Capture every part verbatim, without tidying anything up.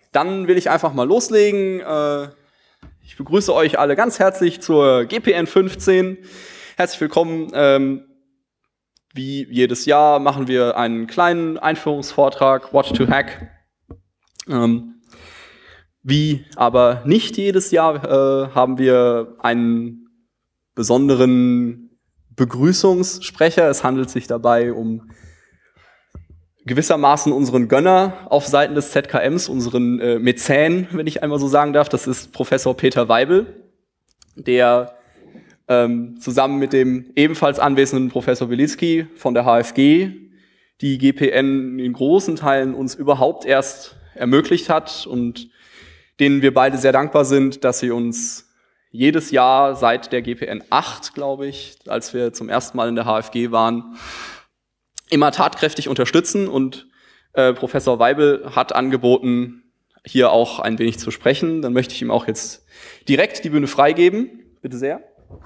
dann will ich einfach mal loslegen. Äh, ich begrüße euch alle ganz herzlich zur G P N fünfzehn. Herzlich willkommen. Ähm, wie jedes Jahr machen wir einen kleinen Einführungsvortrag, What to Hack. Ähm, wie aber nicht jedes Jahr äh, haben wir einen besonderen Begrüßungssprecher. Es handelt sich dabei um gewissermaßen unseren Gönner auf Seiten des Z K Ms, unseren äh, Mäzen, wenn ich einmal so sagen darf. Das ist Professor Peter Weibel, der ähm, zusammen mit dem ebenfalls anwesenden Professor Belitzky von der H F G die G P N in großen Teilen uns überhaupt erst ermöglicht hat und denen wir beide sehr dankbar sind, dass sie uns jedes Jahr seit der G P N acht, glaube ich, als wir zum ersten Mal in der H F G waren, immer tatkräftig unterstützen. Und äh, Professor Weibel hat angeboten, hier auch ein wenig zu sprechen. Dann möchte ich ihm auch jetzt direkt die Bühne freigeben. Bitte sehr.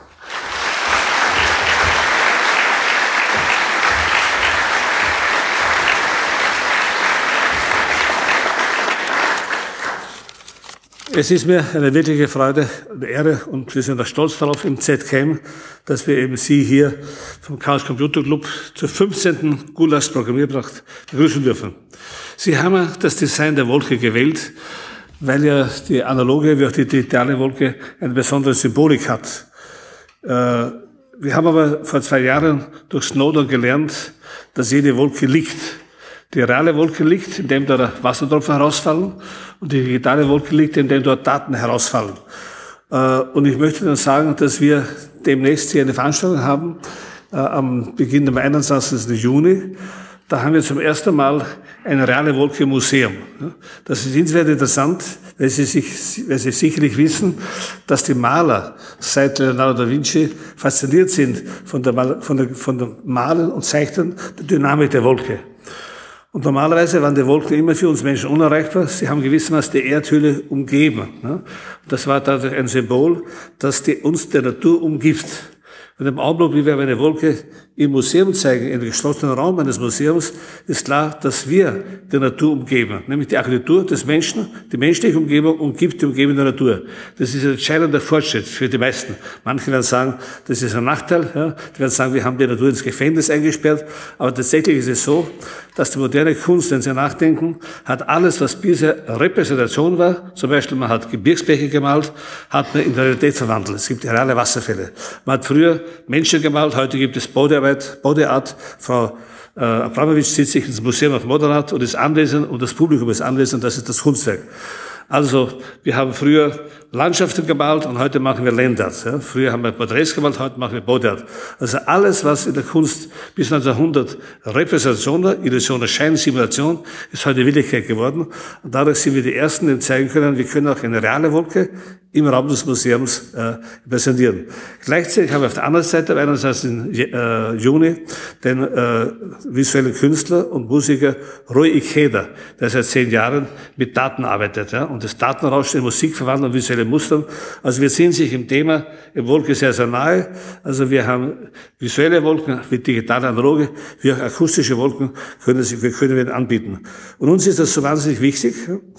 Es ist mir eine wirkliche Freude und Ehre und wir sind auch stolz darauf im Z K M, dass wir eben Sie hier vom Chaos Computer Club zur fünfzehnten Gulasch Programmierpracht begrüßen dürfen. Sie haben ja das Design der Wolke gewählt, weil ja die analoge wie auch die digitale Wolke eine besondere Symbolik hat. Wir haben aber vor zwei Jahren durch Snowden gelernt, dass jede Wolke liegt. Die reale Wolke liegt, indem dort Wassertropfen herausfallen, und die digitale Wolke liegt, indem dort Daten herausfallen. Und ich möchte dann sagen, dass wir demnächst hier eine Veranstaltung haben, am Beginn am einundzwanzigsten Juni. Da haben wir zum ersten Mal ein reale Wolke im Museum. Das ist insofern interessant, weil Sie, sich, weil Sie sicherlich wissen, dass die Maler seit Leonardo da Vinci fasziniert sind von der, von der, von der Malen und Zeichnen der Dynamik der Wolke. Und normalerweise waren die Wolken immer für uns Menschen unerreichbar. Sie haben gewissermaßen die Erdhülle umgeben. Das war dadurch ein Symbol, das die, uns der Natur umgibt. Und im Augenblick, wie wir eine Wolke im Museum zeigen, in einem geschlossenen Raum eines Museums, ist klar, dass wir die Natur umgeben. Nämlich die Architektur des Menschen, die menschliche Umgebung umgibt die umgebende Natur. Das ist ein entscheidender Fortschritt für die meisten. Manche werden sagen, das ist ein Nachteil. Ja. Die werden sagen, wir haben die Natur ins Gefängnis eingesperrt. Aber tatsächlich ist es so, dass die moderne Kunst, wenn Sie nachdenken, hat alles, was bisher Repräsentation war, zum Beispiel man hat Gebirgsbäche gemalt, hat man in Realität verwandelt. Es gibt reale Wasserfälle. Man hat früher Menschen gemalt, heute gibt es Bodyarbeit, Bodyart. Frau äh, Abramowitsch zieht sich ins Museum of Modern Art und ist anwesend und das Publikum ist anwesend, das ist das Kunstwerk. Also, wir haben früher Landschaften gemalt und heute machen wir Landart. Ja. Früher haben wir Porträts gemalt, heute machen wir Bodyart. Also alles, was in der Kunst bis neunzehnhundert Repräsentation war, Illusion, Schein, Simulation, ist heute Wirklichkeit geworden. Und dadurch sind wir die Ersten, die zeigen können, wir können auch eine reale Wolke im Raum des Museums äh, präsentieren. Gleichzeitig haben wir auf der anderen Seite, am einundzwanzigsten Juni, den äh, visuellen Künstler und Musiker Rui Ikeda, der seit zehn Jahren mit Daten arbeitet, ja, und das Datenrauschen in Musik verwandelt und visuelle Mustern. Also wir sind sich im Thema im Wolke sehr, sehr nahe. Also wir haben visuelle Wolken, wie digitale, analoge, wie auch akustische Wolken können, sie, wir können wir anbieten. Und uns ist das so wahnsinnig wichtig,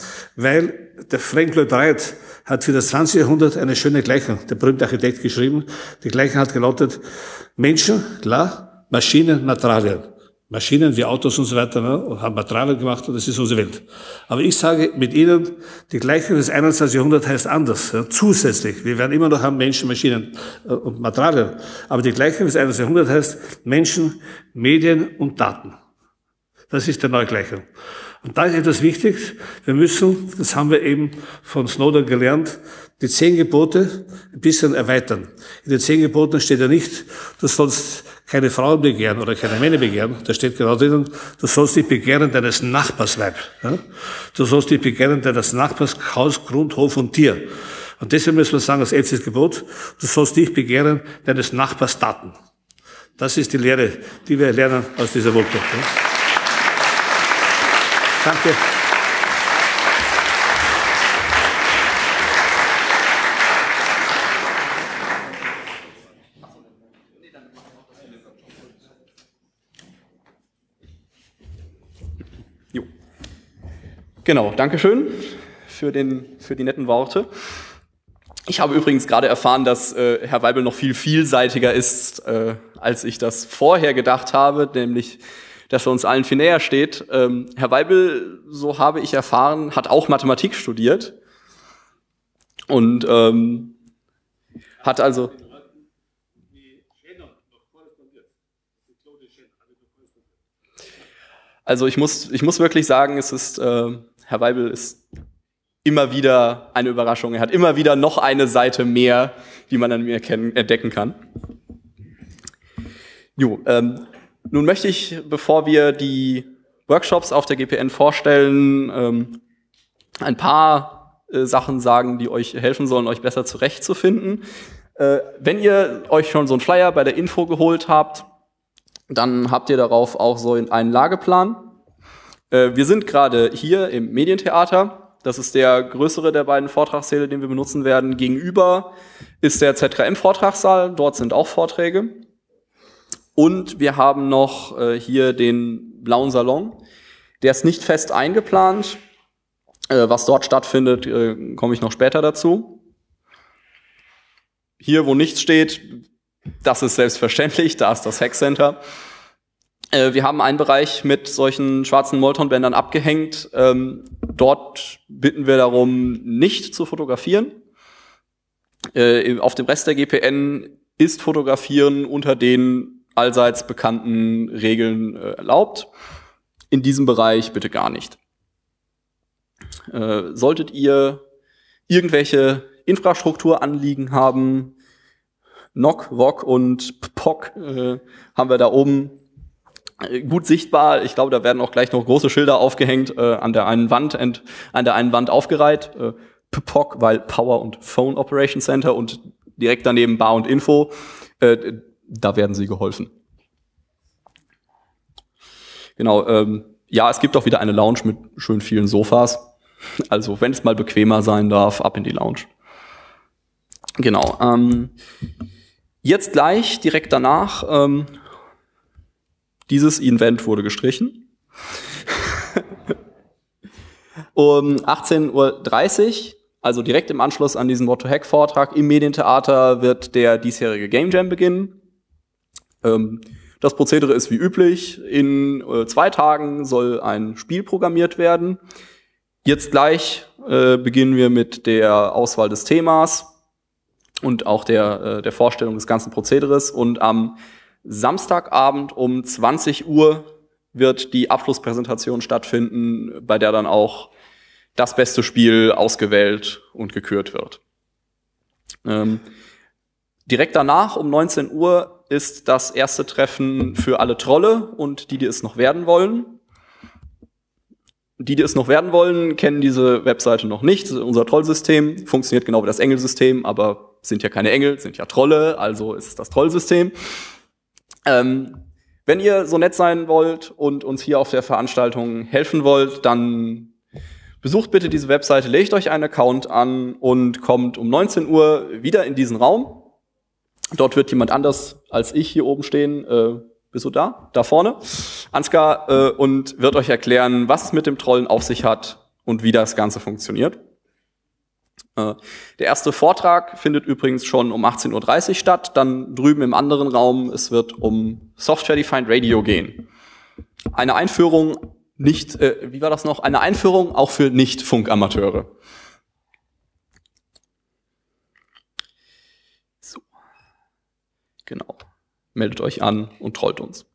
weil der Frank Lloyd Wright hat für das zwanzigste Jahrhundert eine schöne Gleichung, der berühmte Architekt, geschrieben. Die Gleichung hat gelautet: Menschen, klar, Maschinen, Materialien. Maschinen wie Autos und so weiter, ne, haben Materialien gemacht und das ist unsere Welt. Aber ich sage mit Ihnen, die Gleichung des einundzwanzigsten Jahrhunderts heißt anders, ja, zusätzlich. Wir werden immer noch haben Menschen, Maschinen äh, und Materialien. Aber die Gleichung des einundzwanzigsten Jahrhunderts heißt Menschen, Medien und Daten. Das ist die neue Gleichung. Und da ist etwas wichtig. Wir müssen, das haben wir eben von Snowden gelernt, die zehn Gebote ein bisschen erweitern. In den zehn Geboten steht ja nicht, du sollst keine Frauen begehren oder keine Männer begehren. Da steht genau drinnen, du sollst nicht begehren deines Nachbars Weib. Ja? Du sollst nicht begehren deines Nachbars Haus, Grund, Hof und Tier. Und deswegen müssen wir sagen, das elfte Gebot, du sollst nicht begehren deines Nachbars Daten. Das ist die Lehre, die wir lernen aus dieser Wolke. Ja? Danke. Jo. Genau, Dankeschön. für, den, für die netten Worte. Ich habe übrigens gerade erfahren, dass äh, Herr Weibel noch viel vielseitiger ist, äh, als ich das vorher gedacht habe, nämlich, dass er uns allen viel näher steht. Ähm, Herr Weibel, so habe ich erfahren, hat auch Mathematik studiert und ähm, hat also Also ich muss, ich muss wirklich sagen, es ist, äh, Herr Weibel ist immer wieder eine Überraschung. Er hat immer wieder noch eine Seite mehr, die man an mir erkennen, entdecken kann. Jo, ähm, nun möchte ich, bevor wir die Workshops auf der G P N vorstellen, ähm, ein paar äh, Sachen sagen, die euch helfen sollen, euch besser zurechtzufinden. Äh, wenn ihr euch schon so einen Flyer bei der Info geholt habt, dann habt ihr darauf auch so einen Lageplan. Äh, wir sind gerade hier im Medientheater. Das ist der größere der beiden Vortragssäle, den wir benutzen werden. Gegenüber ist der Z K M-Vortragssaal. Dort sind auch Vorträge. Und wir haben noch äh, hier den blauen Salon. Der ist nicht fest eingeplant. Äh, was dort stattfindet, äh, komme ich noch später dazu. Hier, wo nichts steht, das ist selbstverständlich, da ist das Hack Center. Äh, wir haben einen Bereich mit solchen schwarzen Molton-Bändern abgehängt. Ähm, dort bitten wir darum, nicht zu fotografieren. Äh, auf dem Rest der G P N ist Fotografieren unter den allseits bekannten Regeln äh, erlaubt. In diesem Bereich bitte gar nicht. Äh, solltet ihr irgendwelche Infrastrukturanliegen haben, N O C, W O C und P P O C äh, haben wir da oben äh, gut sichtbar. Ich glaube, da werden auch gleich noch große Schilder aufgehängt, äh, an der einen Wand, ent, an der einen Wand aufgereiht. Äh, P P O C, weil Power und Phone Operation Center, und direkt daneben Bar und Info. Äh, da werden sie geholfen. Genau, ähm, ja, es gibt auch wieder eine Lounge mit schön vielen Sofas. Also, wenn es mal bequemer sein darf, ab in die Lounge. Genau, ähm, jetzt gleich, direkt danach, ähm, dieses Event wurde gestrichen. Um achtzehn Uhr dreißig, also direkt im Anschluss an diesen What to Hack Vortrag im Medientheater, wird der diesjährige Game Jam beginnen. Ähm, das Prozedere ist wie üblich. In äh, zwei Tagen soll ein Spiel programmiert werden. Jetzt gleich äh, beginnen wir mit der Auswahl des Themas und auch der, äh, der Vorstellung des ganzen Prozederes. Und am Samstagabend um zwanzig Uhr wird die Abschlusspräsentation stattfinden, bei der dann auch das beste Spiel ausgewählt und gekürt wird. Ähm, direkt danach um neunzehn Uhr ist das erste Treffen für alle Trolle und die, die es noch werden wollen. Die, die es noch werden wollen, kennen diese Webseite noch nicht. Unser Trollsystem funktioniert genau wie das Engelsystem, aber sind ja keine Engel, sind ja Trolle, also ist es das Trollsystem. Ähm, wenn ihr so nett sein wollt und uns hier auf der Veranstaltung helfen wollt, dann besucht bitte diese Webseite, legt euch einen Account an und kommt um neunzehn Uhr wieder in diesen Raum. Dort wird jemand anders als ich hier oben stehen. Äh, bist du da? Da vorne? Ansgar, äh, und wird euch erklären, was es mit dem Trollen auf sich hat und wie das Ganze funktioniert. Äh, der erste Vortrag findet übrigens schon um achtzehn Uhr dreißig statt. Dann drüben im anderen Raum, es wird um Software-Defined Radio gehen. Eine Einführung nicht, äh, wie war das noch? Eine Einführung auch für Nicht-Funkamateure. So. Genau. Meldet euch an und trollt uns.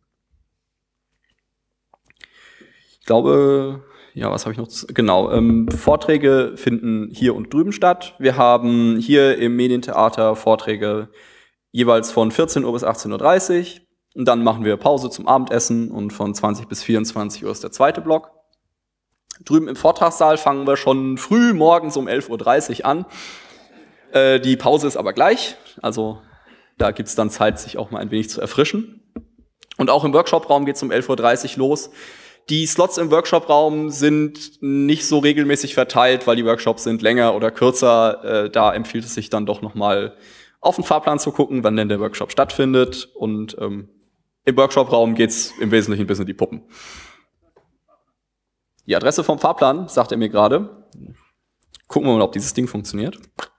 Ich glaube, ja, was habe ich noch? Zu, genau, ähm, Vorträge finden hier und drüben statt. Wir haben hier im Medientheater Vorträge jeweils von vierzehn Uhr bis achtzehn Uhr dreißig. Und dann machen wir Pause zum Abendessen und von zwanzig bis vierundzwanzig Uhr ist der zweite Block. Drüben im Vortragssaal fangen wir schon früh morgens um elf Uhr dreißig an. Äh, die Pause ist aber gleich, also da gibt's dann Zeit, sich auch mal ein wenig zu erfrischen. Und auch im Workshop-Raum geht's um elf Uhr dreißig los. Die Slots im Workshop-Raum sind nicht so regelmäßig verteilt, weil die Workshops sind länger oder kürzer. Äh, da empfiehlt es sich dann doch nochmal auf den Fahrplan zu gucken, wann denn der Workshop stattfindet. Und ähm, im Workshop-Raum geht's im Wesentlichen bis in die Puppen. Die Adresse vom Fahrplan, sagt er mir gerade. Gucken wir mal, ob dieses Ding funktioniert.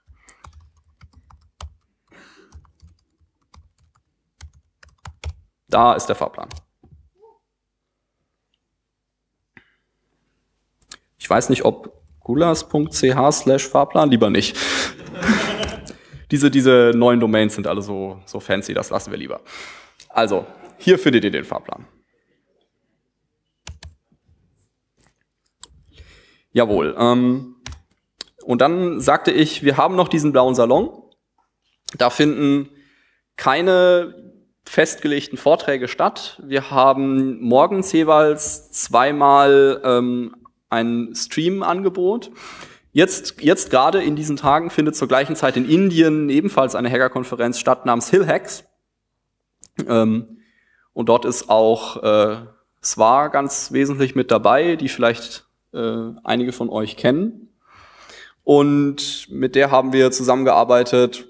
Da ist der Fahrplan. Ich weiß nicht, ob gulas punkt c h slash Fahrplan, lieber nicht. diese, diese neuen Domains sind alle so, so fancy, das lassen wir lieber. Also, hier findet ihr den Fahrplan. Jawohl. Ähm, und dann sagte ich, wir haben noch diesen blauen Salon. Da finden keine festgelegten Vorträge statt. Wir haben morgens jeweils zweimal ähm, ein Stream-Angebot. Jetzt, jetzt gerade in diesen Tagen findet zur gleichen Zeit in Indien ebenfalls eine Hacker-Konferenz statt namens Hillhacks. Ähm, und dort ist auch äh, S W A ganz wesentlich mit dabei, die vielleicht äh, einige von euch kennen. Und mit der haben wir zusammengearbeitet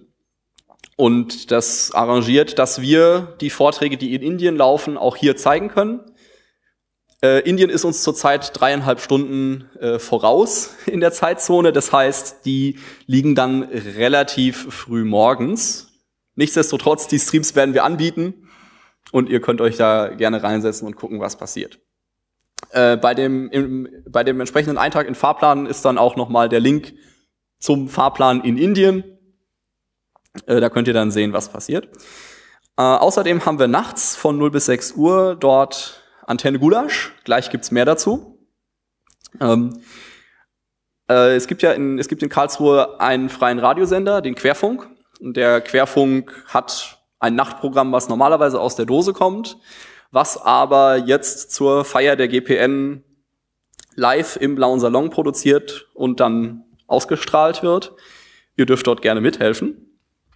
und das arrangiert, dass wir die Vorträge, die in Indien laufen, auch hier zeigen können. Äh, Indien ist uns zurzeit dreieinhalb Stunden äh, voraus in der Zeitzone. Das heißt, die liegen dann relativ früh morgens. Nichtsdestotrotz, die Streams werden wir anbieten und ihr könnt euch da gerne reinsetzen und gucken, was passiert. Äh, bei dem, im, bei dem entsprechenden Eintrag in Fahrplan ist dann auch nochmal der Link zum Fahrplan in Indien. Äh, da könnt ihr dann sehen, was passiert. Äh, außerdem haben wir nachts von null bis sechs Uhr dort Antenne Gulasch. Gleich gibt's mehr dazu. Ähm, äh, es gibt ja in, es gibt in Karlsruhe einen freien Radiosender, den Querfunk. Und der Querfunk hat ein Nachtprogramm, was normalerweise aus der Dose kommt, was aber jetzt zur Feier der G P N live im Blauen Salon produziert und dann ausgestrahlt wird. Ihr dürft dort gerne mithelfen.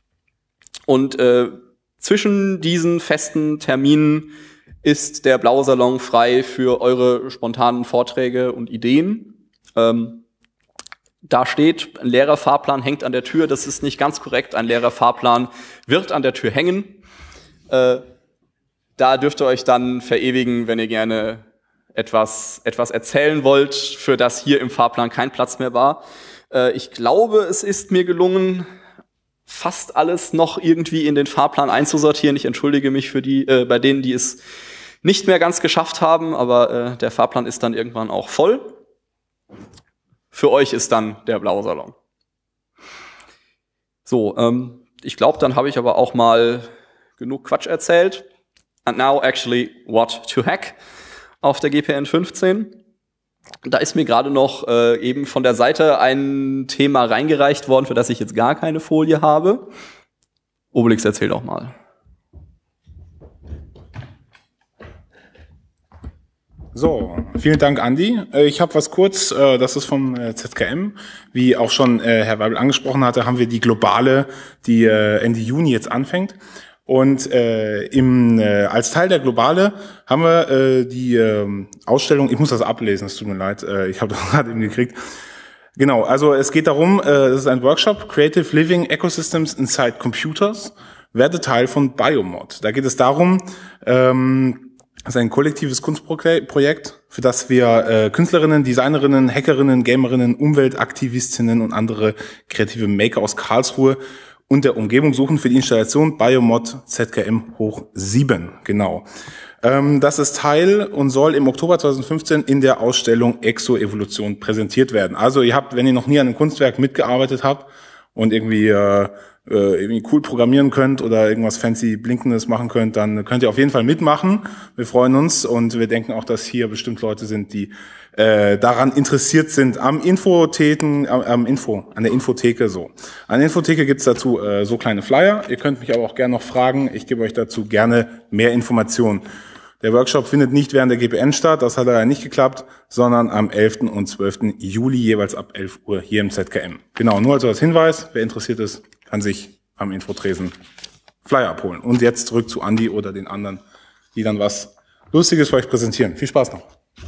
Und äh, zwischen diesen festen Terminen ist der Blaue Salon frei für eure spontanen Vorträge und Ideen. Ähm, da steht, ein leerer Fahrplan hängt an der Tür. Das ist nicht ganz korrekt. Ein leerer Fahrplan wird an der Tür hängen. Äh, da dürft ihr euch dann verewigen, wenn ihr gerne etwas, etwas erzählen wollt, für das hier im Fahrplan kein Platz mehr war. Äh, ich glaube, es ist mir gelungen, fast alles noch irgendwie in den Fahrplan einzusortieren. Ich entschuldige mich für die, äh, bei denen, die es nicht mehr ganz geschafft haben, aber äh, der Fahrplan ist dann irgendwann auch voll. Für euch ist dann der Blaue Salon. So, ähm, ich glaube, dann habe ich aber auch mal genug Quatsch erzählt. And now actually what to hack auf der G P N fünfzehn. Da ist mir gerade noch äh, eben von der Seite ein Thema reingereicht worden, für das ich jetzt gar keine Folie habe. Obelix, erzähl doch mal. So, vielen Dank, Andi. Ich habe was kurz, das ist vom Z K M. Wie auch schon Herr Weibel angesprochen hatte, haben wir die globale, die Ende Juni jetzt anfängt. Und äh, im, äh, als Teil der Globale haben wir äh, die äh, Ausstellung, ich muss das ablesen, es tut mir leid, äh, ich habe das gerade eben gekriegt. Genau, also es geht darum, äh, es ist ein Workshop, Creative Living Ecosystems Inside Computers, werde Teil von Biomod. Da geht es darum, ähm, es ist ein kollektives Kunstprojekt, für das wir äh, Künstlerinnen, Designerinnen, Hackerinnen, Gamerinnen, Umweltaktivistinnen und andere kreative Maker aus Karlsruhe und der Umgebung suchen für die Installation Biomod Z K M hoch sieben, genau. Ähm, das ist Teil und soll im Oktober zweitausendfünfzehn in der Ausstellung Exoevolution präsentiert werden. Also ihr habt, wenn ihr noch nie an einem Kunstwerk mitgearbeitet habt und irgendwie, äh, irgendwie cool programmieren könnt oder irgendwas fancy Blinkendes machen könnt, dann könnt ihr auf jeden Fall mitmachen. Wir freuen uns und wir denken auch, dass hier bestimmt Leute sind, die äh, daran interessiert sind, am Infotheken, am, am Info, an der Infotheke so. An der Infotheke gibt's dazu äh, so kleine Flyer. Ihr könnt mich aber auch gerne noch fragen. Ich gebe euch dazu gerne mehr Informationen. Der Workshop findet nicht während der G P N statt, das hat leider nicht geklappt, sondern am elften und zwölften Juli jeweils ab elf Uhr hier im Z K M. Genau, nur also als Hinweis, wer interessiert ist, kann sich am Infotresen Flyer abholen. Und jetzt zurück zu Andi oder den anderen, die dann was Lustiges für euch präsentieren. Viel Spaß noch.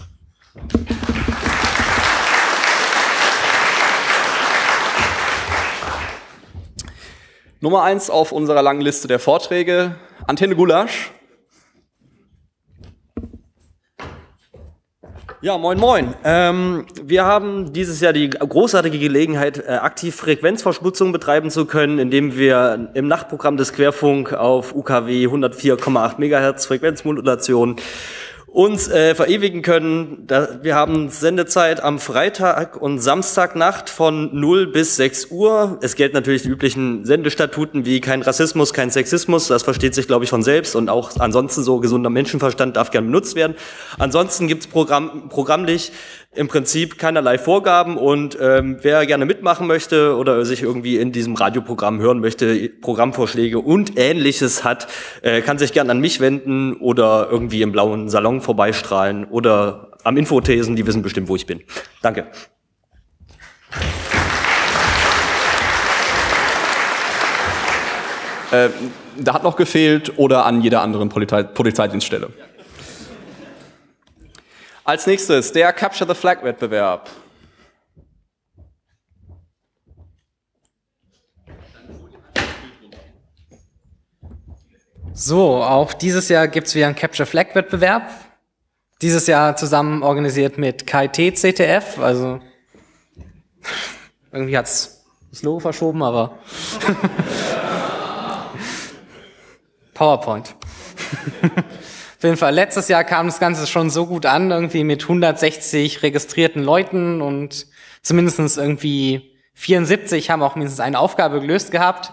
Nummer eins auf unserer langen Liste der Vorträge, Antenne Gulasch. Ja, moin moin. Ähm, wir haben dieses Jahr die großartige Gelegenheit, äh, aktiv Frequenzverschmutzung betreiben zu können, indem wir im Nachtprogramm des Querfunk auf U K W hundertvier Komma acht Megahertz Frequenzmodulation uns äh, verewigen können. Da, wir haben Sendezeit am Freitag und Samstagnacht von null bis sechs Uhr. Es gelten natürlich die üblichen Sendestatuten wie kein Rassismus, kein Sexismus. Das versteht sich, glaube ich, von selbst. Und auch ansonsten so gesunder Menschenverstand darf gern benutzt werden. Ansonsten gibt's Programm, programmlich im Prinzip keinerlei Vorgaben. Und ähm, wer gerne mitmachen möchte oder sich irgendwie in diesem Radioprogramm hören möchte, Programmvorschläge und Ähnliches hat, äh, kann sich gern an mich wenden oder irgendwie im blauen Salon vorbeistrahlen oder am Infothesen, die wissen bestimmt, wo ich bin. Danke. Äh, da hat noch gefehlt oder an jeder anderen Polizei Polizeidienststelle. Als nächstes der Capture the Flag Wettbewerb. So, auch dieses Jahr gibt's wieder einen Capture Flag Wettbewerb. Dieses Jahr zusammen organisiert mit K I T C T F, also irgendwie hat's das Logo verschoben, aber PowerPoint. Auf jeden Fall, letztes Jahr kam das Ganze schon so gut an, irgendwie mit hundertsechzig registrierten Leuten und zumindest irgendwie vierundsiebzig haben auch mindestens eine Aufgabe gelöst gehabt.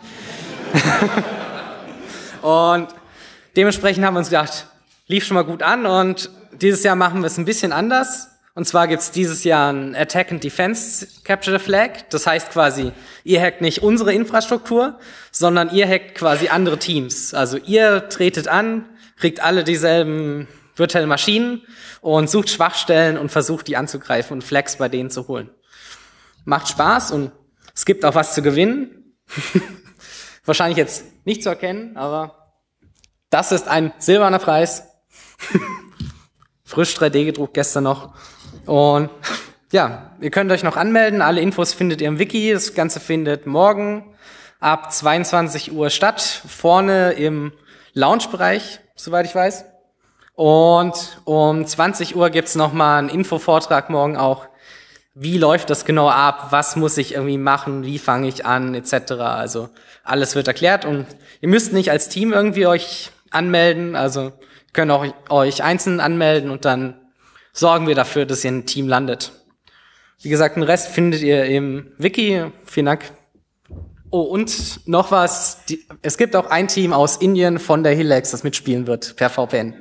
Und dementsprechend haben wir uns gedacht, lief schon mal gut an und dieses Jahr machen wir es ein bisschen anders. Und zwar gibt's dieses Jahr ein Attack and Defense Capture the Flag. Das heißt quasi, ihr hackt nicht unsere Infrastruktur, sondern ihr hackt quasi andere Teams. Also ihr tretet an, kriegt alle dieselben virtuellen Maschinen und sucht Schwachstellen und versucht, die anzugreifen und Flags bei denen zu holen. Macht Spaß und es gibt auch was zu gewinnen. Wahrscheinlich jetzt nicht zu erkennen, aber das ist ein silberner Preis. Frisch drei D gedruckt gestern noch. Und ja, ihr könnt euch noch anmelden. Alle Infos findet ihr im Wiki. Das Ganze findet morgen ab zweiundzwanzig Uhr statt. Vorne im Lounge-Bereich, soweit ich weiß. Und um zwanzig Uhr gibt's noch mal einen Infovortrag morgen auch. Wie läuft das genau ab? Was muss ich irgendwie machen? Wie fange ich an? Etc. Also alles wird erklärt und ihr müsst nicht als Team irgendwie euch anmelden. Also ihr könnt auch euch einzeln anmelden und dann sorgen wir dafür, dass ihr in ein Team landet. Wie gesagt, den Rest findet ihr im Wiki. Vielen Dank. Oh, und noch was. Die, es gibt auch ein Team aus Indien von der Hillex, das mitspielen wird per V P N.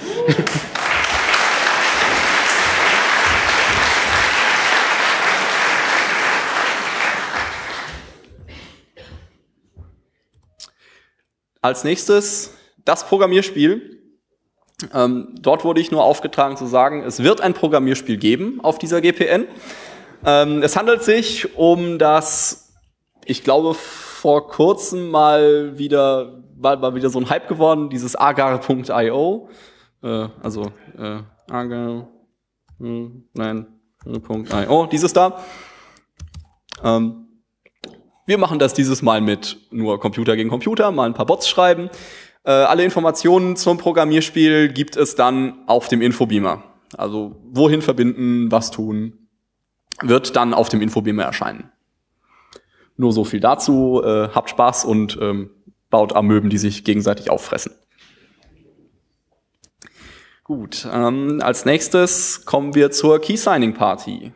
Als nächstes das Programmierspiel. Ähm, dort wurde ich nur aufgetragen zu sagen, es wird ein Programmierspiel geben auf dieser G P N. Ähm, es handelt sich um das, ich glaube, vor kurzem mal wieder, war mal wieder so ein Hype geworden, dieses agar Punkt i o. Äh, also äh, agar, hm, nein, Punkt i o, dieses da. Ähm, Wir machen das dieses Mal mit nur Computer gegen Computer, mal ein paar Bots schreiben. Äh, alle Informationen zum Programmierspiel gibt es dann auf dem Infobeamer. Also wohin verbinden, was tun, wird dann auf dem Infobeamer erscheinen. Nur so viel dazu. Äh, habt Spaß und ähm, baut Amöben, die sich gegenseitig auffressen. Gut, ähm, als nächstes kommen wir zur Key-Signing-Party.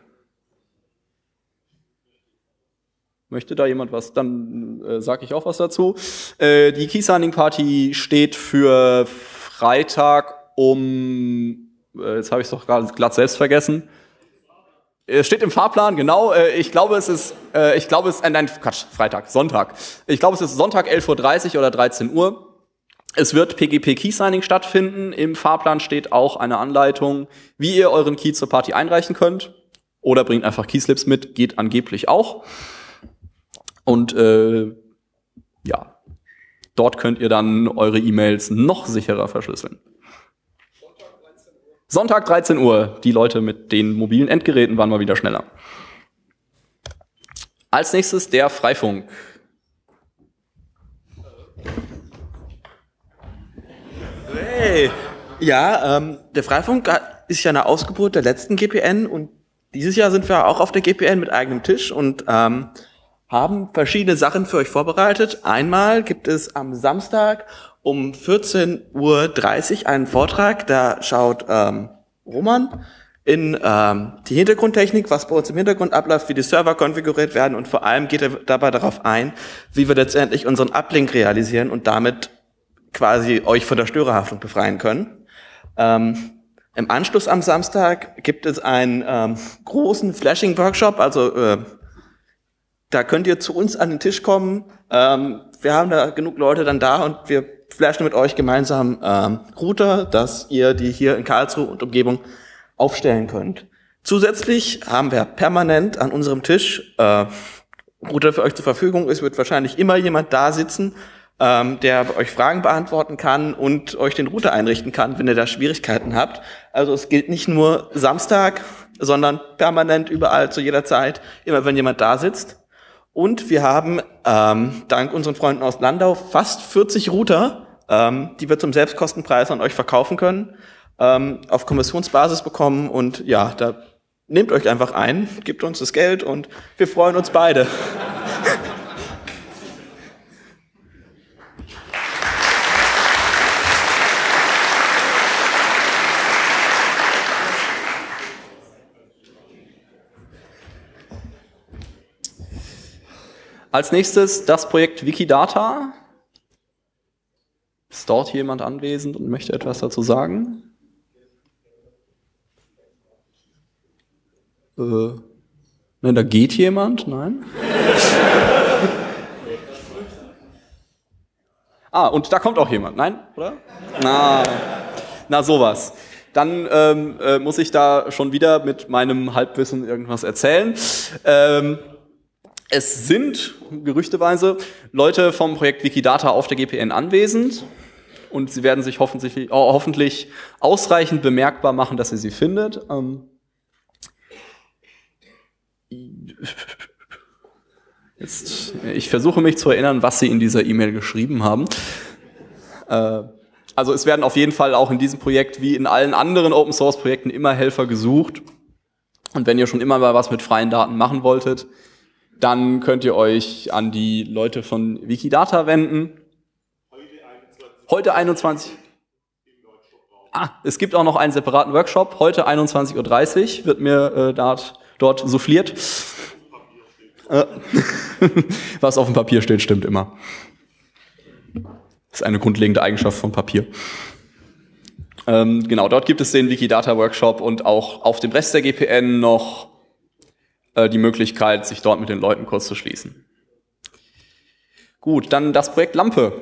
Möchte da jemand was? Dann äh, sage ich auch was dazu. Äh, die Key-Signing-Party steht für Freitag um, äh, jetzt habe ich es doch gerade glatt selbst vergessen. Es steht im Fahrplan, genau. Äh, ich glaube, es ist, äh, ich glaube, es ist, äh, nein, Quatsch, Freitag, Sonntag. Ich glaube, es ist Sonntag elf Uhr dreißig oder dreizehn Uhr. Es wird P G P Key-Signing stattfinden. Im Fahrplan steht auch eine Anleitung, wie ihr euren Key zur Party einreichen könnt. Oder bringt einfach Keyslips mit, geht angeblich auch. Und äh, ja, dort könnt ihr dann eure E-Mails noch sicherer verschlüsseln. Sonntag dreizehn Uhr. Die Leute mit den mobilen Endgeräten waren mal wieder schneller. Als nächstes der Freifunk. Hey, Ja, ähm, der Freifunk ist ja eine Ausgeburt der letzten G P N und dieses Jahr sind wir auch auf der G P N mit eigenem Tisch und ähm, haben verschiedene Sachen für euch vorbereitet. Einmal gibt es am Samstag um vierzehn Uhr dreißig einen Vortrag, da schaut ähm, Roman in ähm, die Hintergrundtechnik, was bei uns im Hintergrund abläuft, wie die Server konfiguriert werden und vor allem geht er dabei darauf ein, wie wir letztendlich unseren Uplink realisieren und damit quasi euch von der Störerhaftung befreien können. Ähm, Im Anschluss am Samstag gibt es einen ähm, großen Flashing-Workshop, also äh, da könnt ihr zu uns an den Tisch kommen. Ähm, wir haben da genug Leute dann da und wir flashen mit euch gemeinsam ähm, Router, dass ihr die hier in Karlsruhe und Umgebung aufstellen könnt. Zusätzlich haben wir permanent an unserem Tisch äh, Router für euch zur Verfügung. Es wird wahrscheinlich immer jemand da sitzen, ähm, der euch Fragen beantworten kann und euch den Router einrichten kann, wenn ihr da Schwierigkeiten habt. Also es gilt nicht nur Samstag, sondern permanent überall zu jeder Zeit, immer wenn jemand da sitzt. Und wir haben ähm, dank unseren Freunden aus Landau fast vierzig Router, ähm, die wir zum Selbstkostenpreis an euch verkaufen können, ähm, auf Kommissionsbasis bekommen. Und ja, da nehmt euch einfach ein, gebt uns das Geld und wir freuen uns beide. Als nächstes das Projekt Wikidata. Ist dort jemand anwesend und möchte etwas dazu sagen? Äh, nein, da geht jemand? Nein? Ah, und da kommt auch jemand. Nein, oder? Na, na sowas. Dann ähm, äh, muss ich da schon wieder mit meinem Halbwissen irgendwas erzählen. Ähm, Es sind gerüchteweise Leute vom Projekt Wikidata auf der G P N anwesend und sie werden sich hoffentlich, oh, hoffentlich ausreichend bemerkbar machen, dass ihr sie findet. Ähm Jetzt, ich versuche mich zu erinnern, was sie in dieser E-Mail geschrieben haben. Äh, also es werden auf jeden Fall auch in diesem Projekt wie in allen anderen Open-Source-Projekten immer Helfer gesucht. Und wenn ihr schon immer mal was mit freien Daten machen wolltet, dann könnt ihr euch an die Leute von Wikidata wenden. Heute einundzwanzig. Ah, es gibt auch noch einen separaten Workshop. Heute einundzwanzig Uhr dreißig wird mir äh, dort, dort souffliert. Äh, was auf dem Papier steht, stimmt immer. Das ist eine grundlegende Eigenschaft von Papier. Ähm, genau, dort gibt es den Wikidata Workshop und auch auf dem Rest der G P N noch die Möglichkeit, sich dort mit den Leuten kurz zu schließen. Gut, dann das Projekt Lampe.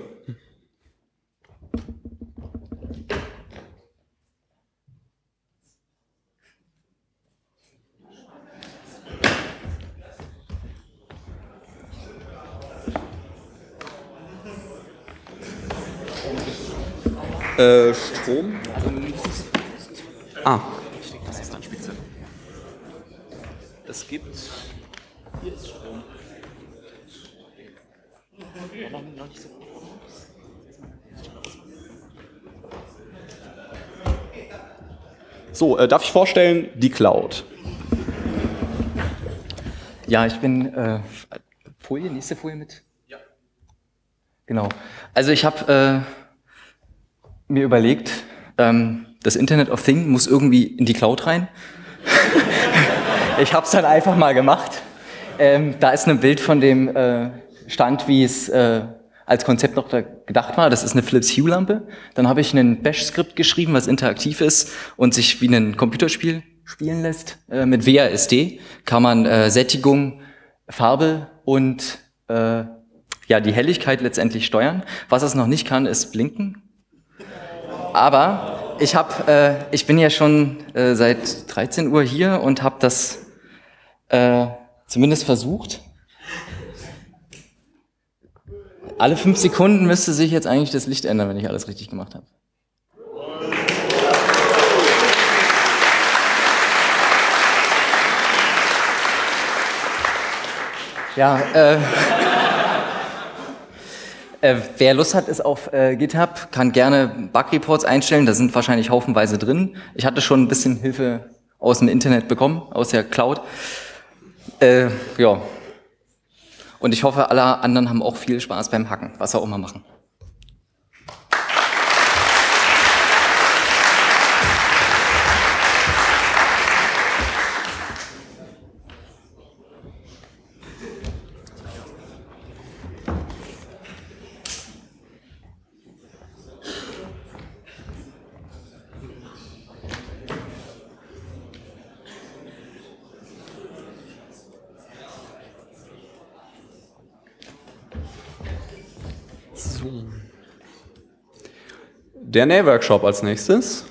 Äh, Strom? Ah. Es gibt, hier ist Strom. So, äh, darf ich vorstellen, die Cloud. Ja, ich bin, äh, Folie, nächste Folie mit? Ja. Genau. Also ich habe äh, mir überlegt, ähm, das Internet of Things muss irgendwie in die Cloud rein. Ich habe es dann einfach mal gemacht. Ähm, da ist ein Bild von dem äh, Stand, wie es äh, als Konzept noch gedacht war. Das ist eine Philips Hue Lampe. Dann habe ich ein Bash-Skript geschrieben, was interaktiv ist und sich wie ein Computerspiel spielen lässt. Äh, mit W A S D kann man äh, Sättigung, Farbe und äh, ja die Helligkeit letztendlich steuern. Was es noch nicht kann, ist blinken. Aber ich habe, äh, ich bin ja schon äh, seit dreizehn Uhr hier und habe das äh, zumindest versucht. Alle fünf Sekunden müsste sich jetzt eigentlich das Licht ändern, wenn ich alles richtig gemacht habe. Ja, äh, Äh, wer Lust hat, ist auf äh, GitHub, kann gerne Bug-Reports einstellen, da sind wahrscheinlich haufenweise drin. Ich hatte schon ein bisschen Hilfe aus dem Internet bekommen, aus der Cloud. Äh, ja. Und ich hoffe, alle anderen haben auch viel Spaß beim Hacken, was auch immer machen. Der Nähworkshop als nächstes.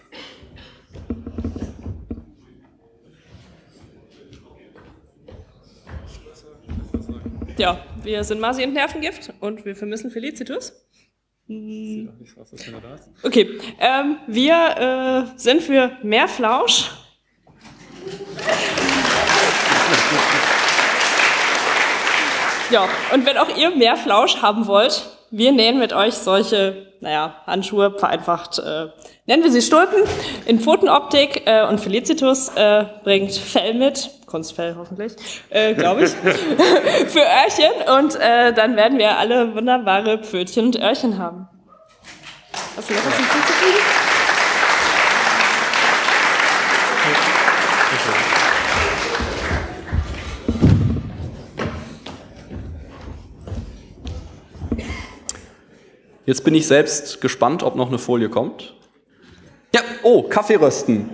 Ja, wir sind Masi und Nervengift und wir vermissen Felicitus. Okay, ähm, wir äh, sind für mehr Flausch. Ja, und wenn auch ihr mehr Flausch haben wollt, wir nähen mit euch solche, naja, Handschuhe, vereinfacht, äh, nennen wir sie Stulpen, in Pfotenoptik, äh, und Felicitus äh, bringt Fell mit, Kunstfell hoffentlich, äh, glaube ich, für Öhrchen, und äh, dann werden wir alle wunderbare Pfötchen und Öhrchen haben. Hast du noch was hinzuzufügen? Jetzt bin ich selbst gespannt, ob noch eine Folie kommt. Ja, oh, Kaffee rösten.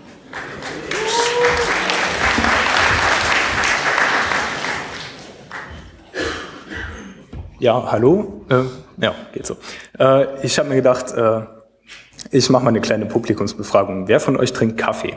Ja, hallo. Äh, ja, geht so. Äh, ich habe mir gedacht, äh, ich mache mal eine kleine Publikumsbefragung. Wer von euch trinkt Kaffee?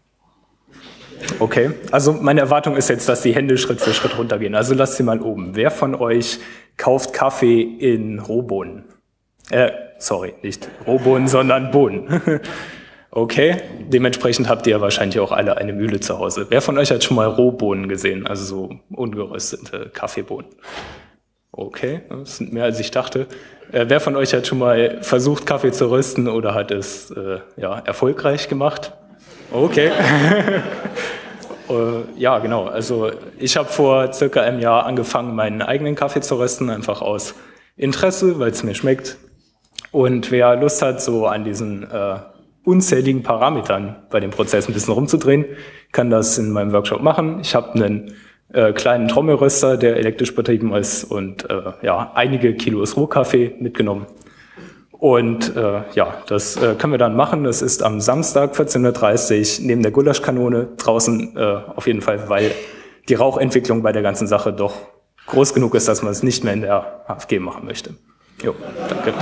Okay, also meine Erwartung ist jetzt, dass die Hände Schritt für Schritt runtergehen. Also lasst sie mal oben. Wer von euch kauft Kaffee in Rohbohnen? Äh, sorry, nicht Rohbohnen, sondern Bohnen. Okay, dementsprechend habt ihr wahrscheinlich auch alle eine Mühle zu Hause. Wer von euch hat schon mal Rohbohnen gesehen, also so ungeröstete Kaffeebohnen? Okay, das sind mehr als ich dachte. Äh, wer von euch hat schon mal versucht, Kaffee zu rösten oder hat es äh, ja, erfolgreich gemacht? Okay. äh, ja, genau. Also ich habe vor circa einem Jahr angefangen, meinen eigenen Kaffee zu rösten, einfach aus Interesse, weil es mir schmeckt. Und wer Lust hat, so an diesen äh, unzähligen Parametern bei dem Prozess ein bisschen rumzudrehen, kann das in meinem Workshop machen. Ich habe einen äh, kleinen Trommelröster, der elektrisch betrieben ist, und äh, ja, einige Kilos Rohkaffee mitgenommen. Und äh, ja, das äh, können wir dann machen. Das ist am Samstag vierzehn Uhr dreißig neben der Gulaschkanone draußen, äh, auf jeden Fall, weil die Rauchentwicklung bei der ganzen Sache doch groß genug ist, dass man es nicht mehr in der H F G machen möchte. Jo, danke.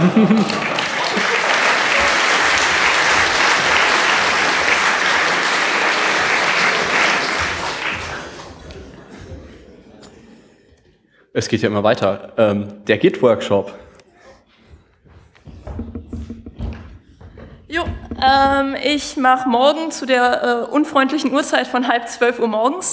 Es geht ja immer weiter. Ähm, der Git-Workshop. Jo, ähm, ich mache morgen zu der äh, unfreundlichen Uhrzeit von halb zwölf Uhr morgens,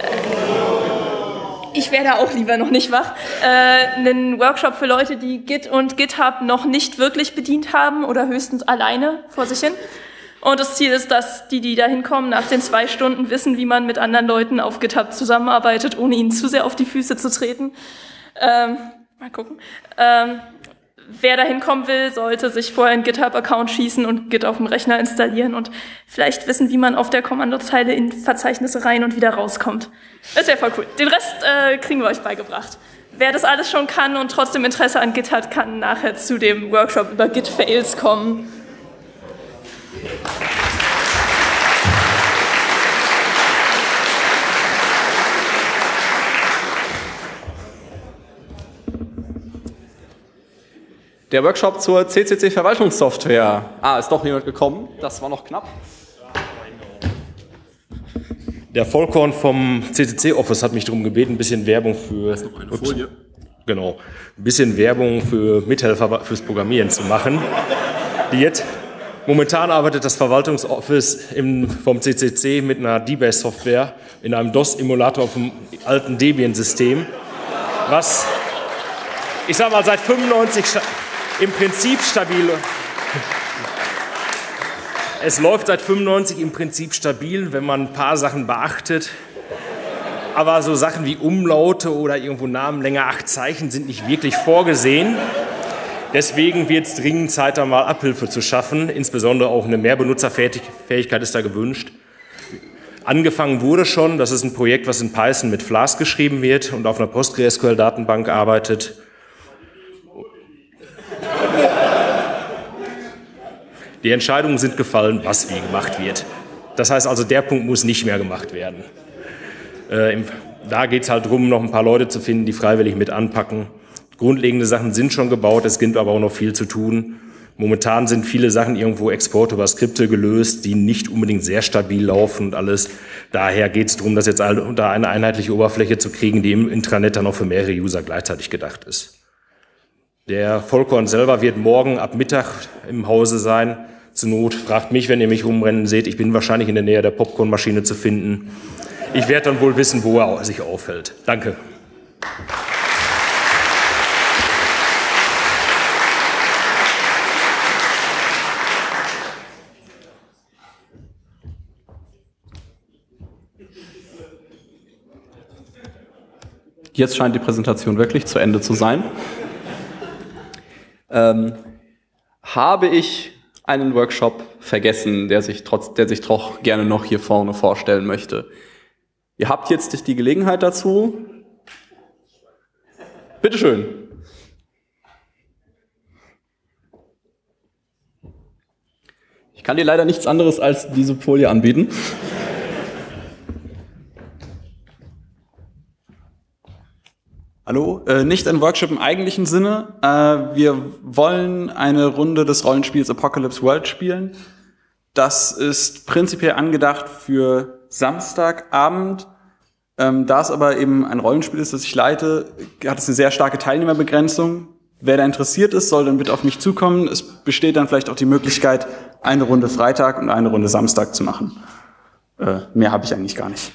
äh, ich wäre da auch lieber noch nicht wach, äh, einen Workshop für Leute, die Git und GitHub noch nicht wirklich bedient haben oder höchstens alleine vor sich hin. Und das Ziel ist, dass die, die da hinkommen, nach den zwei Stunden wissen, wie man mit anderen Leuten auf GitHub zusammenarbeitet, ohne ihnen zu sehr auf die Füße zu treten. Ähm, mal gucken. Ähm, wer da hinkommen will, sollte sich vorher einen GitHub-Account schießen und Git auf dem Rechner installieren und vielleicht wissen, wie man auf der Kommandozeile in Verzeichnisse rein und wieder rauskommt. Das wäre voll cool. Den Rest äh, kriegen wir euch beigebracht. Wer das alles schon kann und trotzdem Interesse an Git hat, kann nachher zu dem Workshop über Git-Fails kommen. Der Workshop zur C C C-Verwaltungssoftware. Ah, ist doch jemand gekommen. Das war noch knapp. Der Volkorn vom C C C-Office hat mich darum gebeten, ein bisschen Werbung für... Das ist noch eine Folie. Genau. Ein bisschen Werbung für Mithelfer fürs Programmieren zu machen. Die jetzt... Momentan arbeitet das Verwaltungsoffice im, vom C C C mit einer D-Base-Software in einem DOS-Emulator auf dem alten Debian-System, was, ich sag mal, seit fünfundneunzig im Prinzip stabil. Es läuft seit fünfundneunzig im Prinzip stabil, wenn man ein paar Sachen beachtet. Aber so Sachen wie Umlaute oder irgendwo Namen länger acht Zeichen sind nicht wirklich vorgesehen. Deswegen wird es dringend Zeit, da mal Abhilfe zu schaffen. Insbesondere auch eine Mehrbenutzerfähigkeit ist da gewünscht. Angefangen wurde schon, das ist ein Projekt, was in Python mit Flask geschrieben wird und auf einer PostgreSQL-Datenbank arbeitet. Die Entscheidungen sind gefallen, was wie gemacht wird. Das heißt also, der Punkt muss nicht mehr gemacht werden. Äh, im, da geht es halt darum, noch ein paar Leute zu finden, die freiwillig mit anpacken. Grundlegende Sachen sind schon gebaut, es gibt aber auch noch viel zu tun. Momentan sind viele Sachen irgendwo Export über Skripte gelöst, die nicht unbedingt sehr stabil laufen und alles. Daher geht es darum, das jetzt unter eine einheitliche Oberfläche zu kriegen, die im Intranet dann auch für mehrere User gleichzeitig gedacht ist. Der Vollkorn selber wird morgen ab Mittag im Hause sein. Zur Not fragt mich, wenn ihr mich rumrennen seht. Ich bin wahrscheinlich in der Nähe der Popcornmaschine zu finden. Ich werde dann wohl wissen, wo er sich aufhält. Danke. Jetzt scheint die Präsentation wirklich zu Ende zu sein. Ähm, habe ich einen Workshop vergessen, der sich trotz, der sich doch gerne noch hier vorne vorstellen möchte? Ihr habt jetzt die Gelegenheit dazu. Bitteschön. Ich kann dir leider nichts anderes als diese Folie anbieten. Hallo, äh, nicht ein Workshop im eigentlichen Sinne. Äh, wir wollen eine Runde des Rollenspiels Apocalypse World spielen. Das ist prinzipiell angedacht für Samstagabend. Ähm, da es aber eben ein Rollenspiel ist, das ich leite, hat es eine sehr starke Teilnehmerbegrenzung. Wer da interessiert ist, soll dann bitte auf mich zukommen. Es besteht dann vielleicht auch die Möglichkeit, eine Runde Freitag und eine Runde Samstag zu machen. Äh, mehr habe ich eigentlich gar nicht.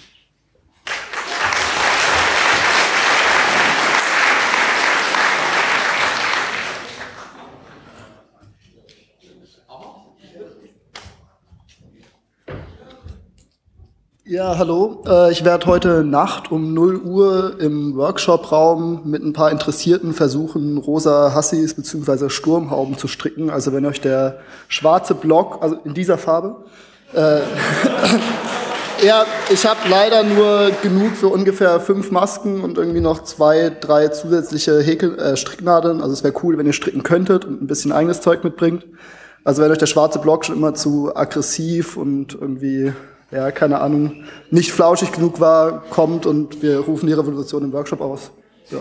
Ja, hallo. Äh, ich werde heute Nacht um null Uhr im Workshop-Raum mit ein paar Interessierten versuchen, rosa Hassis bzw. Sturmhauben zu stricken. Also wenn euch der schwarze Block, also in dieser Farbe, äh, ja, ich habe leider nur genug für ungefähr fünf Masken und irgendwie noch zwei, drei zusätzliche Häkel, äh, Stricknadeln. Also es wäre cool, wenn ihr stricken könntet und ein bisschen eigenes Zeug mitbringt. Also wenn euch der schwarze Block schon immer zu aggressiv und irgendwie, ja, keine Ahnung, nicht flauschig genug war, kommt und wir rufen die Revolution im Workshop aus. Ja.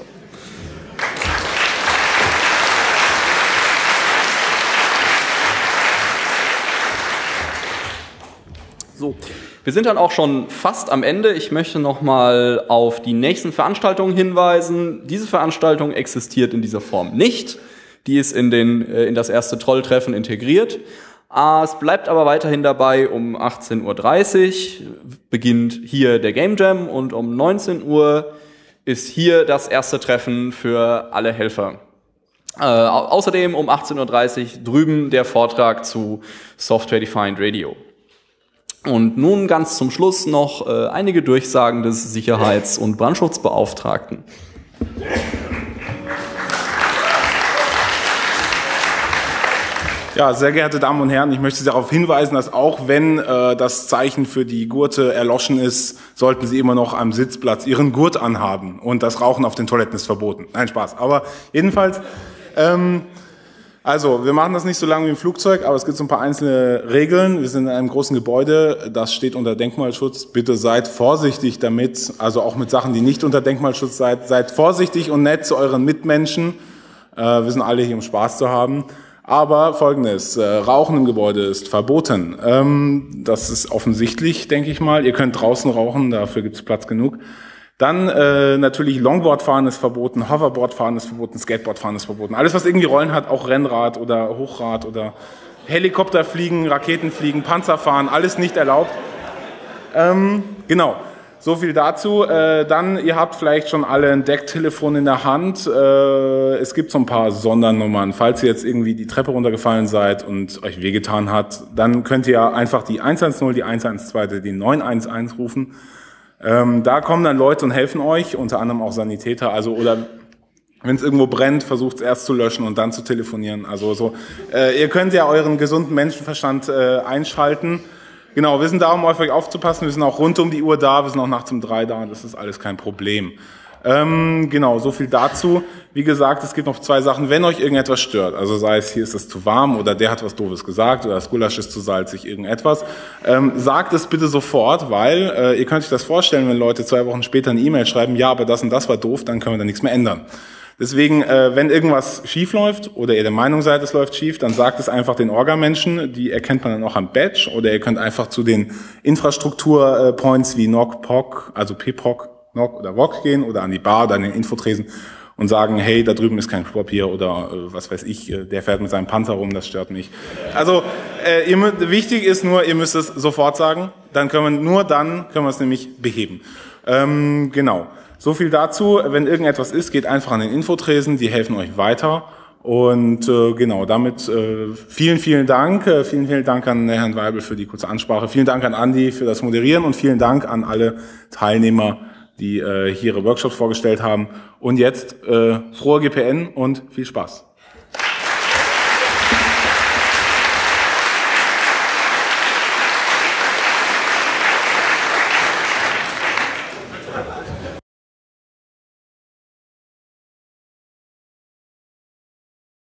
So, wir sind dann auch schon fast am Ende. Ich möchte noch mal auf die nächsten Veranstaltungen hinweisen. Diese Veranstaltung existiert in dieser Form nicht. Die ist in, den, in das erste Trolltreffen integriert. Es bleibt aber weiterhin dabei, um achtzehn Uhr dreißig beginnt hier der Game Jam und um neunzehn Uhr ist hier das erste Treffen für alle Helfer. Äh, außerdem um achtzehn Uhr dreißig drüben der Vortrag zu Software Defined Radio. Und nun ganz zum Schluss noch äh, einige Durchsagen des Sicherheits- und Brandschutzbeauftragten. Ja, sehr geehrte Damen und Herren, ich möchte darauf hinweisen, dass auch wenn äh, das Zeichen für die Gurte erloschen ist, sollten Sie immer noch am Sitzplatz Ihren Gurt anhaben. Und das Rauchen auf den Toiletten ist verboten. Nein, Spaß. Aber jedenfalls, ähm, also wir machen das nicht so lange wie im Flugzeug, aber es gibt so ein paar einzelne Regeln. Wir sind in einem großen Gebäude, das steht unter Denkmalschutz. Bitte seid vorsichtig damit, also auch mit Sachen, die nicht unter Denkmalschutz seid. Seid vorsichtig und nett zu euren Mitmenschen. Äh, wir sind alle hier, um Spaß zu haben. Aber Folgendes, äh, Rauchen im Gebäude ist verboten. Ähm, das ist offensichtlich, denke ich mal. Ihr könnt draußen rauchen, dafür gibt es Platz genug. Dann äh, natürlich Longboardfahren ist verboten, Hoverboardfahren ist verboten, Skateboardfahren ist verboten. Alles, was irgendwie Rollen hat, auch Rennrad oder Hochrad oder Helikopterfliegen, Raketenfliegen, Panzerfahren, alles nicht erlaubt. Ähm, genau. so viel dazu. Äh, dann, ihr habt vielleicht schon alle ein Decktelefon in der Hand. Äh, es gibt so ein paar Sondernummern. Falls ihr jetzt irgendwie die Treppe runtergefallen seid und euch wehgetan hat, dann könnt ihr einfach die eins eins null, die eins eins zwei, die neun eins eins rufen. Ähm, da kommen dann Leute und helfen euch, unter anderem auch Sanitäter. Also oder wenn es irgendwo brennt, versucht es erst zu löschen und dann zu telefonieren. Also so, äh, ihr könnt ja euren gesunden Menschenverstand äh, einschalten. Genau, wir sind da, um auf euch aufzupassen. Wir sind auch rund um die Uhr da, wir sind auch nachts um drei da. Das ist alles kein Problem. Ähm, genau, so viel dazu. Wie gesagt, es gibt noch zwei Sachen, wenn euch irgendetwas stört. Also sei es, hier ist es zu warm oder der hat was Doofes gesagt oder das Gulasch ist zu salzig, irgendetwas. Ähm, sagt es bitte sofort, weil äh, ihr könnt euch das vorstellen, wenn Leute zwei Wochen später eine E-Mail schreiben, ja, aber das und das war doof, dann können wir da nichts mehr ändern. Deswegen, äh, wenn irgendwas schief läuft oder ihr der Meinung seid, es läuft schief, dann sagt es einfach den Orga-Menschen, die erkennt man dann auch am Badge, oder ihr könnt einfach zu den Infrastruktur-Points wie N O C, P O C, also P P O C, N O C oder V O C gehen oder an die Bar oder an den Infotresen und sagen, hey, da drüben ist kein Klopapier oder äh, was weiß ich, äh, der fährt mit seinem Panzer rum, das stört mich. Also äh, ihr, wichtig ist nur, ihr müsst es sofort sagen, dann können wir, nur dann können wir es nämlich beheben. Ähm, genau. So viel dazu. Wenn irgendetwas ist, geht einfach an den Infotresen, die helfen euch weiter. Und äh, genau, damit äh, vielen, vielen Dank. Äh, vielen, vielen Dank an Herrn Weibel für die kurze Ansprache. Vielen Dank an Andi für das Moderieren und vielen Dank an alle Teilnehmer, die äh, hier ihre Workshops vorgestellt haben. Und jetzt äh, frohe G P N und viel Spaß.